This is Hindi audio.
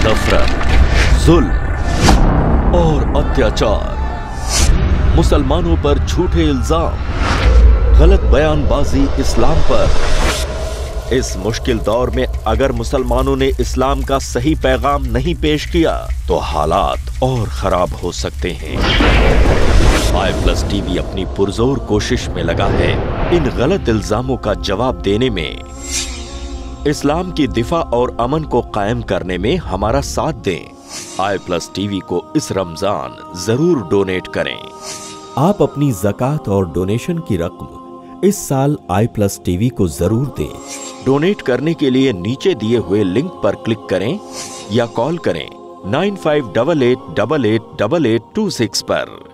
नफरत, जुल्म और अत्याचार, मुसलमानों पर झूठे इल्जाम, गलत बयानबाजी इस्लाम पर। इस मुश्किल दौर में अगर मुसलमानों ने इस्लाम का सही पैगाम नहीं पेश किया तो हालात और खराब हो सकते हैं। i+ टीवी अपनी पुरजोर कोशिश में लगा है इन गलत इल्जामों का जवाब देने में। इस्लाम की दिफा और अमन को कायम करने में हमारा साथ दें। i+ टीवी को इस रमजान जरूर डोनेट करें। आप अपनी ज़कात और डोनेशन की रकम इस साल i+ टीवी को जरूर दें। डोनेट करने के लिए नीचे दिए हुए लिंक पर क्लिक करें या कॉल करें 9588888826 पर।